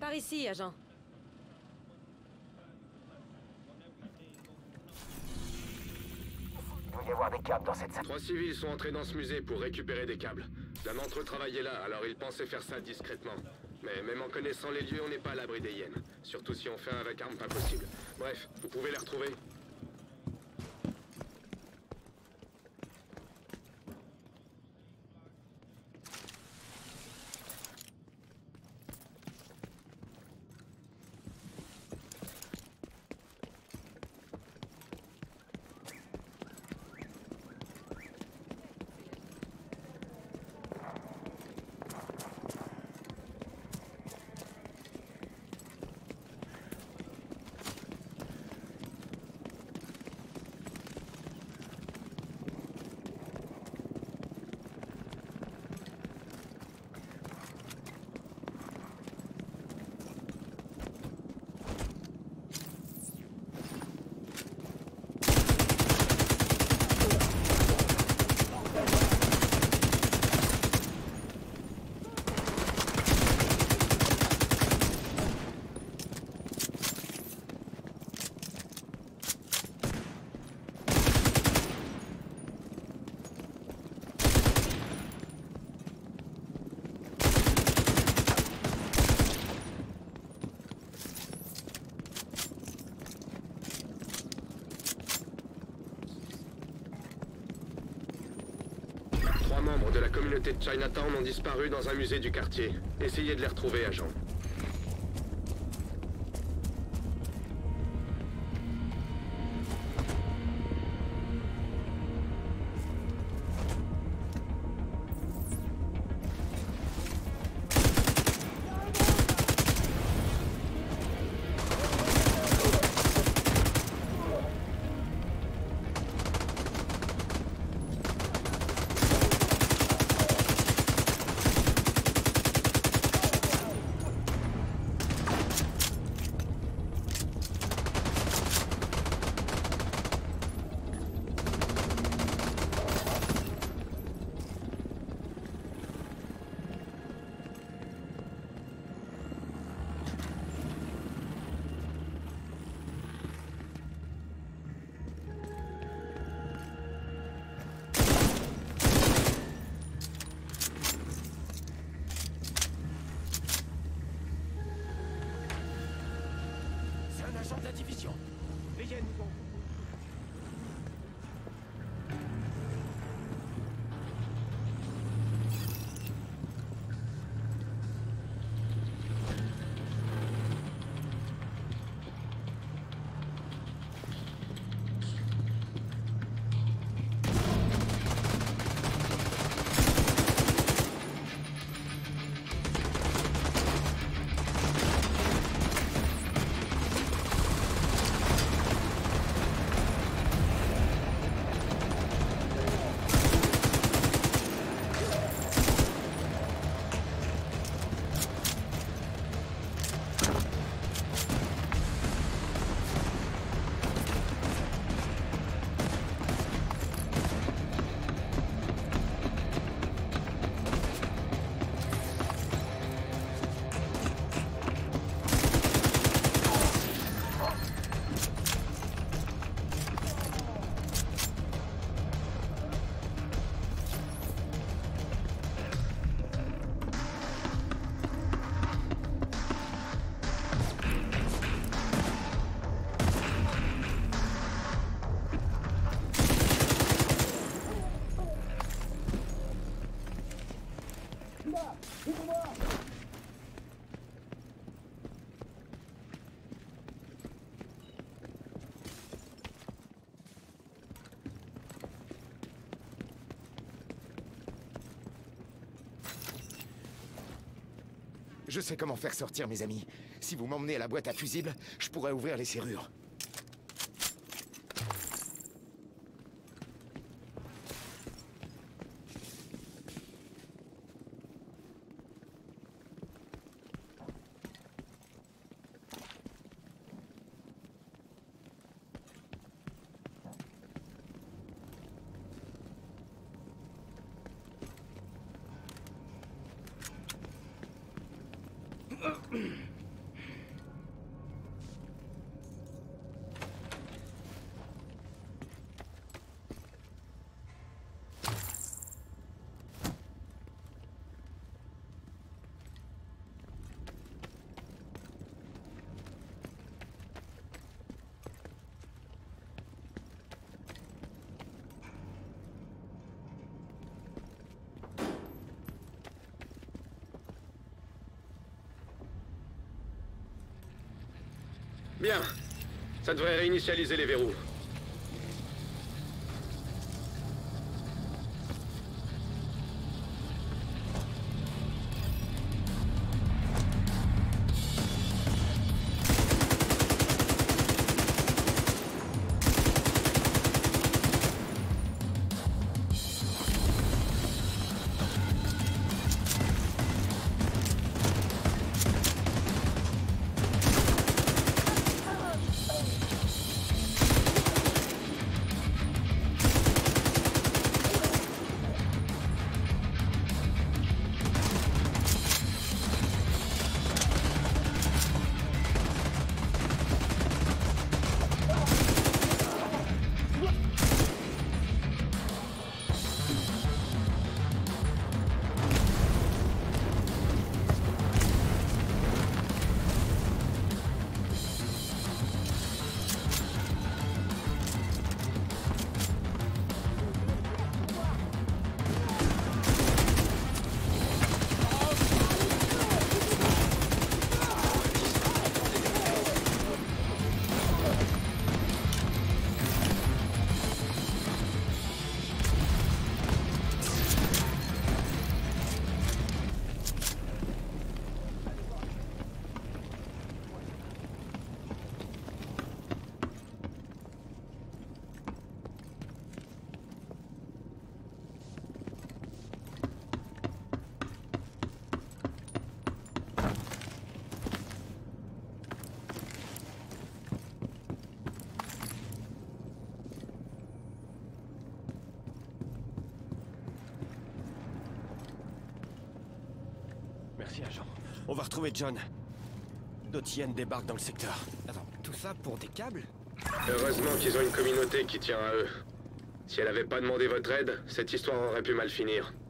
Par ici, agent. Il doit y avoir des câbles dans cette salle. 3 civils sont entrés dans ce musée pour récupérer des câbles. L'un d'entre eux travaillait là, alors il pensait faire ça discrètement. Mais même en connaissant les lieux, on n'est pas à l'abri des hyènes. Surtout si on fait un vacarme pas possible. Bref, vous pouvez les retrouver. Membres de la communauté de Chinatown ont disparu dans un musée du quartier. Essayez de les retrouver, agent. De la division. Les hyènes nous ont... Je sais comment faire sortir mes amis. Si vous m'emmenez à la boîte à fusibles, je pourrais ouvrir les serrures. Bien. Ça devrait réinitialiser les verrous. Merci, agent. On va retrouver John. D'autres hyènes débarquent dans le secteur. Attends, tout ça pour des câbles? Heureusement qu'ils ont une communauté qui tient à eux. Si elle avait pas demandé votre aide, cette histoire aurait pu mal finir.